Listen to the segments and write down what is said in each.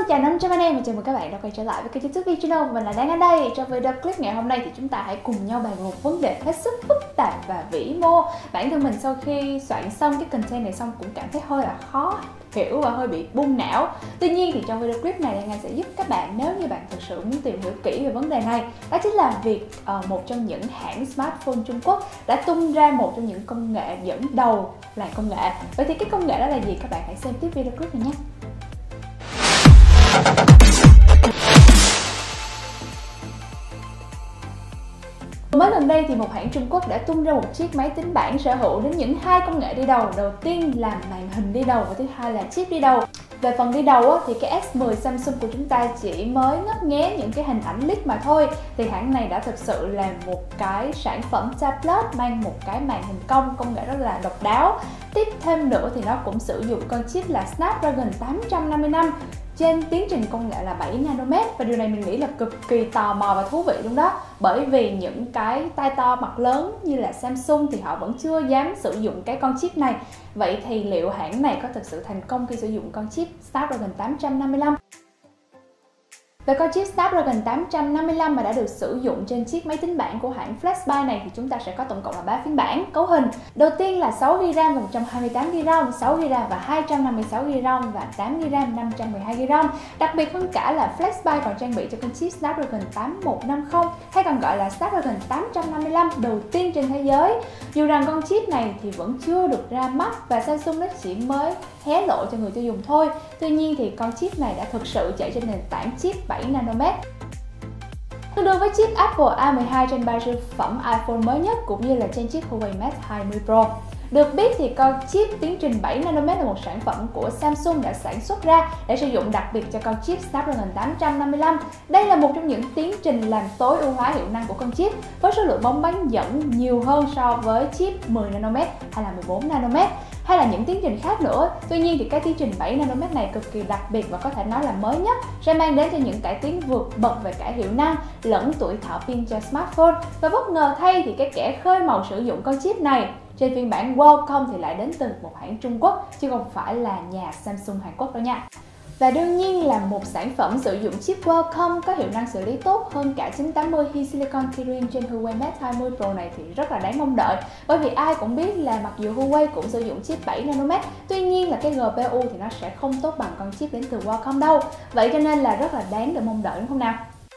chào 500 anh em và chào mừng các bạn đã quay trở lại với kênh YouTube Vi Channel. Mình là Đan ở đây. Trong video clip ngày hôm nay thì chúng ta hãy cùng nhau bàn một vấn đề hết sức phức tạp và vĩ mô. Bản thân mình sau khi soạn xong cái content này xong cũng cảm thấy hơi là khó hiểu và hơi bị bung não. Tuy nhiên thì trong video clip này Đan sẽ giúp các bạn nếu như bạn thực sự muốn tìm hiểu kỹ về vấn đề này. Đó chính là việc một trong những hãng smartphone Trung Quốc đã tung ra một trong những công nghệ dẫn đầu làng công nghệ. Vậy thì cái công nghệ đó là gì? Các bạn hãy xem tiếp video clip này nhé. Mới gần đây thì một hãng Trung Quốc đã tung ra một chiếc máy tính bảng sở hữu đến những hai công nghệ đi đầu. Đầu tiên là màn hình đi đầu và thứ hai là chip đi đầu. Về phần đi đầu thì cái S10 Samsung của chúng ta chỉ mới ngấp nghé những cái hình ảnh leak mà thôi. Thì hãng này đã thực sự là một cái sản phẩm tablet mang một cái màn hình cong, công nghệ rất là độc đáo. Tiếp thêm nữa thì nó cũng sử dụng con chip là Snapdragon 855 trên tiến trình công nghệ là 7 nanomet, và điều này mình nghĩ là cực kỳ tò mò và thú vị luôn đó. Bởi vì những cái tay to mặt lớn như là Samsung thì họ vẫn chưa dám sử dụng cái con chip này. Vậy thì liệu hãng này có thực sự thành công khi sử dụng con chip Snapdragon 855? Về con chip Snapdragon 855 mà đã được sử dụng trên chiếc máy tính bảng của hãng Flashby này thì chúng ta sẽ có tổng cộng là 3 phiên bản cấu hình. Đầu tiên là 6GB RAM và 128GB ROM, 6GB RAM và 256GB ROM và 8GB RAM 512GB ROM. Đặc biệt hơn cả là Flashby còn trang bị cho con chip Snapdragon 8150 hay còn gọi là Snapdragon 855 đầu tiên trên thế giới. Dù rằng con chip này thì vẫn chưa được ra mắt và Samsung nó chỉ mới hé lộ cho người tiêu dùng thôi. Tuy nhiên thì con chip này đã thực sự chạy trên nền tảng chip 7 nanomet. Tương đương với chip Apple A12 trên 3 siêu phẩm iPhone mới nhất cũng như là trên chiếc Huawei Mate 20 Pro. Được biết thì con chip tiến trình 7 nanomet là một sản phẩm của Samsung đã sản xuất ra để sử dụng đặc biệt cho con chip Snapdragon 855. Đây là một trong những tiến trình làm tối ưu hóa hiệu năng của con chip với số lượng bóng bán dẫn nhiều hơn so với chip 10 nanomet hay là 14 nanomet hay là những tiến trình khác nữa. Tuy nhiên thì cái tiến trình 7 nanomet này cực kỳ đặc biệt và có thể nói là mới nhất, sẽ mang đến cho những cải tiến vượt bậc về cả hiệu năng lẫn tuổi thọ pin cho smartphone. Và bất ngờ thay thì cái kẻ khơi mào sử dụng con chip này trên phiên bản Qualcomm thì lại đến từ một hãng Trung Quốc chứ không phải là nhà Samsung Hàn Quốc đâu nha. Và đương nhiên là một sản phẩm sử dụng chip Qualcomm có hiệu năng xử lý tốt hơn cả 980 HiSilicon Kirin trên Huawei Mate 20 Pro này thì rất là đáng mong đợi. Bởi vì ai cũng biết là mặc dù Huawei cũng sử dụng chip 7 nanomet, tuy nhiên là cái GPU thì nó sẽ không tốt bằng con chip đến từ Qualcomm đâu. Vậy cho nên là rất là đáng để mong đợi đúng không nào?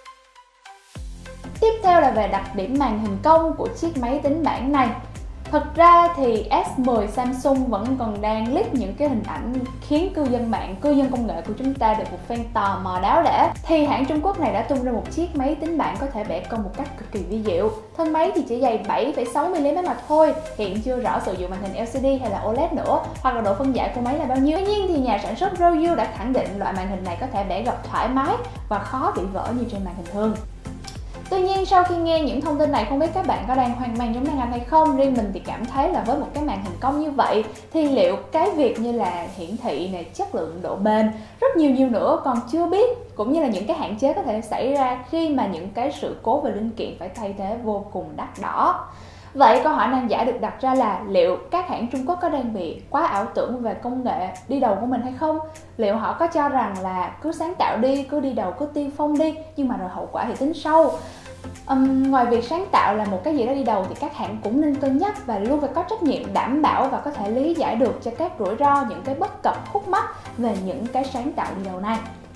Tiếp theo là về đặc điểm màn hình cong của chiếc máy tính bảng này. Thật ra thì S10 Samsung vẫn còn đang leak những cái hình ảnh khiến cư dân công nghệ của chúng ta được một phen tò mò đáo để. Thì hãng Trung Quốc này đã tung ra một chiếc máy tính bảng có thể bẻ cong một cách cực kỳ vi diệu. Thân máy thì chỉ dày 7,6mm mà thôi, hiện chưa rõ sử dụng màn hình LCD hay là OLED nữa, hoặc là độ phân giải của máy là bao nhiêu. Tuy nhiên thì nhà sản xuất Royole đã khẳng định loại màn hình này có thể bẻ gập thoải mái và khó bị vỡ như trên màn hình thường. Tuy nhiên sau khi nghe những thông tin này, không biết các bạn có đang hoang mang giống Đan Anh hay không? Riêng mình thì cảm thấy là với một cái màn hình cong như vậy thì liệu cái việc như là hiển thị này, chất lượng, độ bền, rất nhiều nữa còn chưa biết, cũng như là những cái hạn chế có thể xảy ra khi mà những cái sự cố về linh kiện phải thay thế vô cùng đắt đỏ. Vậy câu hỏi nan giải được đặt ra là liệu các hãng Trung Quốc có đang bị quá ảo tưởng về công nghệ đi đầu của mình hay không? Liệu họ có cho rằng là cứ sáng tạo đi, cứ đi đầu, cứ tiên phong đi, nhưng mà rồi hậu quả thì tính sau? Ngoài việc sáng tạo là một cái gì đó đi đầu thì các hãng cũng nên cân nhắc và luôn phải có trách nhiệm đảm bảo và có thể lý giải được cho các rủi ro, những cái bất cập khúc mắc về những cái sáng tạo đi đầu này.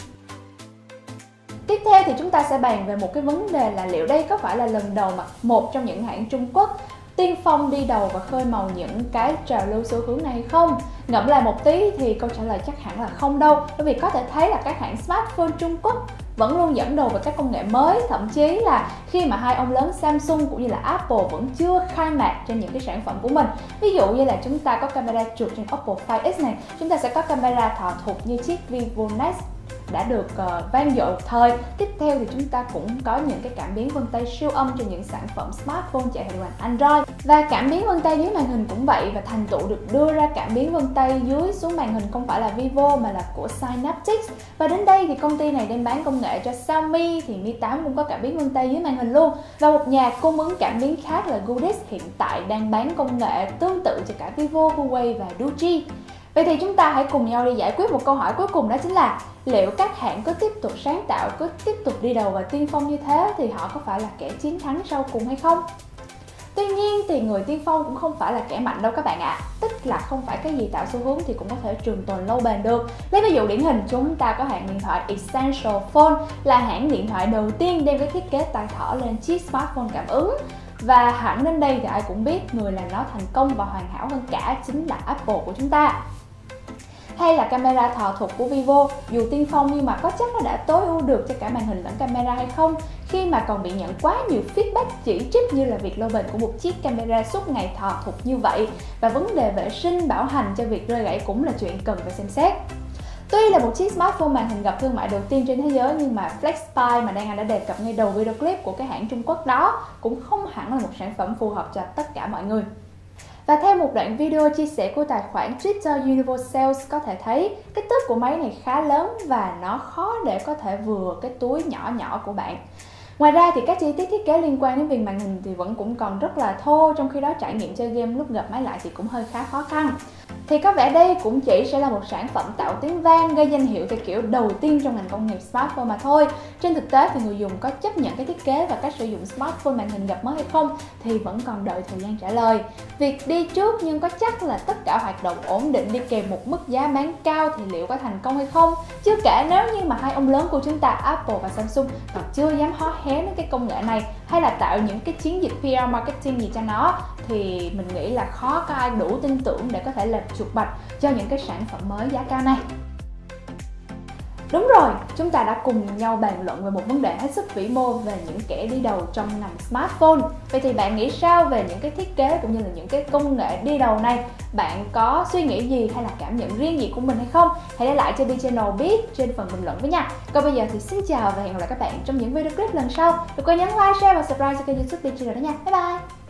Tiếp theo thì chúng ta sẽ bàn về một cái vấn đề là liệu đây có phải là lần đầu mà một trong những hãng Trung Quốc tiên phong đi đầu và khơi mào những cái trào lưu xu hướng này hay không? Ngẫm lại một tí thì câu trả lời chắc hẳn là không đâu, bởi vì có thể thấy là các hãng smartphone Trung Quốc vẫn luôn dẫn đầu về các công nghệ mới, thậm chí là khi mà hai ông lớn Samsung cũng như là Apple vẫn chưa khai mạc trên những cái sản phẩm của mình. Ví dụ như là chúng ta có camera chụp trên Oppo Find X này, chúng ta sẽ có camera thọ thục như chiếc Vivo Nex đã được vang dội một thời. Tiếp theo thì chúng ta cũng có những cái cảm biến vân tay siêu âm trên những sản phẩm smartphone chạy hệ điều hành Android. Và cảm biến vân tay dưới màn hình cũng vậy, và thành tựu được đưa ra cảm biến vân tay dưới xuống màn hình không phải là Vivo mà là của Synaptics. Và đến đây thì công ty này đem bán công nghệ cho Xiaomi, thì Mi 8 cũng có cảm biến vân tay dưới màn hình luôn. Và một nhà cung ứng cảm biến khác là Goodix hiện tại đang bán công nghệ tương tự cho cả Vivo, Huawei và Doogee. Vậy thì chúng ta hãy cùng nhau đi giải quyết một câu hỏi cuối cùng, đó chính là liệu các hãng cứ tiếp tục sáng tạo, cứ tiếp tục đi đầu và tiên phong như thế thì họ có phải là kẻ chiến thắng sau cùng hay không? Tuy nhiên thì người tiên phong cũng không phải là kẻ mạnh đâu các bạn ạ. Tức là không phải cái gì tạo xu hướng thì cũng có thể trường tồn lâu bền được. Lấy ví dụ điển hình, chúng ta có hãng điện thoại Essential Phone, là hãng điện thoại đầu tiên đem cái thiết kế tai thỏ lên chiếc smartphone cảm ứng. Và hẳn đến đây thì ai cũng biết người làm nó thành công và hoàn hảo hơn cả chính là Apple của chúng ta. Hay là camera thọ thuật của Vivo, dù tiên phong nhưng mà có chắc nó đã tối ưu được cho cả màn hình lẫn camera hay không, khi mà còn bị nhận quá nhiều feedback chỉ trích như là việc lâu bền của một chiếc camera suốt ngày thọ thuật như vậy, và vấn đề vệ sinh bảo hành cho việc rơi gãy cũng là chuyện cần phải xem xét. Tuy là một chiếc smartphone màn hình gập thương mại đầu tiên trên thế giới, nhưng mà FlexPai mà Đan Anh đã đề cập ngay đầu video clip của cái hãng Trung Quốc đó cũng không hẳn là một sản phẩm phù hợp cho tất cả mọi người. Và theo một đoạn video chia sẻ của tài khoản Twitter Universals có thể thấy, kích thước của máy này khá lớn và nó khó để có thể vừa cái túi nhỏ nhỏ của bạn. Ngoài ra thì các chi tiết thiết kế liên quan đến viền màn hình thì vẫn cũng còn rất là thô, trong khi đó trải nghiệm chơi game lúc gập máy lại thì cũng hơi khá khó khăn. Thì có vẻ đây cũng chỉ sẽ là một sản phẩm tạo tiếng vang, gây danh hiệu theo kiểu đầu tiên trong ngành công nghiệp smartphone mà thôi. Trên thực tế thì người dùng có chấp nhận cái thiết kế và cách sử dụng smartphone màn hình gập mới hay không thì vẫn còn đợi thời gian trả lời. Việc đi trước nhưng có chắc là tất cả hoạt động ổn định đi kèm một mức giá bán cao thì liệu có thành công hay không? Chưa kể nếu như mà hai ông lớn của chúng ta Apple và Samsung còn chưa dám hó hé đến cái công nghệ này hay là tạo những cái chiến dịch PR marketing gì cho nó, thì mình nghĩ là khó có ai đủ tin tưởng để có thể làm chuột bạch cho những cái sản phẩm mới giá cao này. Đúng rồi, chúng ta đã cùng nhau bàn luận về một vấn đề hết sức vĩ mô về những kẻ đi đầu trong ngành smartphone. Vậy thì bạn nghĩ sao về những cái thiết kế cũng như là những cái công nghệ đi đầu này? Bạn có suy nghĩ gì hay là cảm nhận riêng gì của mình hay không? Hãy để lại cho B Channel biết trên phần bình luận với nha. Còn bây giờ thì xin chào và hẹn gặp lại các bạn trong những video clip lần sau. Đừng quên nhấn like, share và subscribe cho kênh YouTube B Channel đó nha. Bye bye!